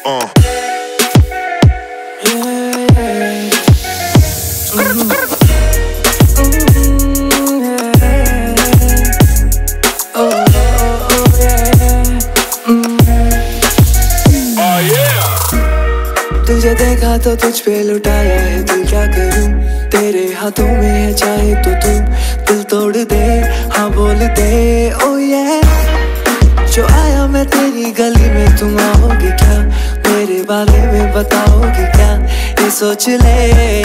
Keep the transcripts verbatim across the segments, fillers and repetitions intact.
Uh. तुझे देखा तो तुझ पे लुटाया है दिल, क्या करूं तेरे हाथों में है, चाहे तो तू दिल तोड़ दे, हाँ बोल दे ओ ये। जो आया मैं तेरी गली में, तुम आओगे क्या, मेरे बारे में बताओगे क्या, ये सोच ले।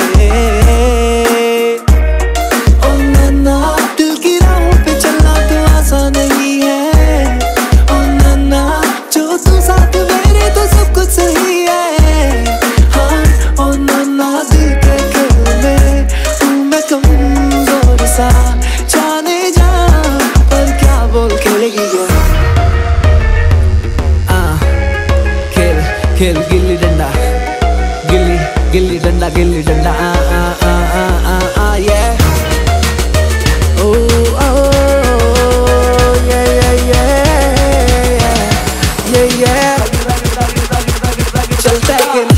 ओ नन्ना दिल की राहों पे चलना तो आसान नहीं है, ओ नन्ना जो तू साथ मेरे तो सब कुछ सही है। जाने जा पर क्या बोल खेलेगी क्या, आ, खेल खेल गिल्ली डंडा, गिल्ली गिल्ली डंडा गिल्ली डंडा, आ आ आ आ आ आ ये ओ ओ ये ये ये ये ये चलता है खेल।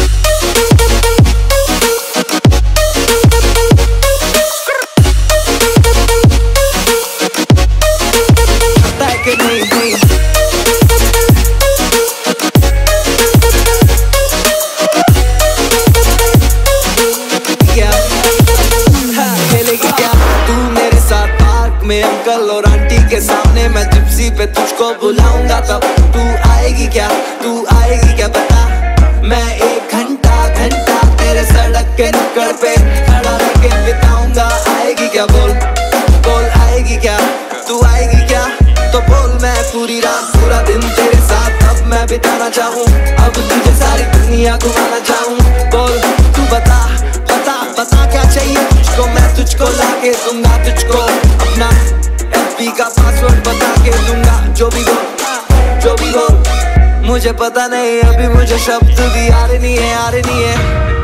में अंकल और आंटी के सामने मैं जिप्सी पे तुझको बुलाऊंगा, तब तू आएगी क्या, तू आएगी क्या बता। मैं एक घंटा घंटा तेरे सड़क के नुक्कड़ पे खड़ा रह के बिताऊंगा, आएगी क्या बोल बोल, आएगी क्या, तू आएगी क्या तो बोल। मैं पूरी रात पूरा दिन तेरे साथ अब मैं बिताना चाहूँ, अब तुझे सारी दुनिया घुमाना चाहूँ, बोल तू बता बता बता क्या चाहिए तुझको, मैं तुझको लाके दूंगा, तुझको अपना एफ बी का पासवर्ड बता के दूंगा। जो भी बोल जो भी बोल मुझे पता नहीं, अभी मुझे शब्द भी आ रही है आ रही है।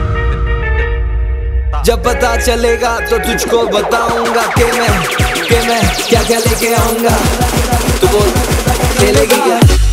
जब पता चलेगा तो तुझको बताऊंगा कि मैं कि मैं क्या क्या लेके आऊंगा, तू बोल खेलेगी क्या।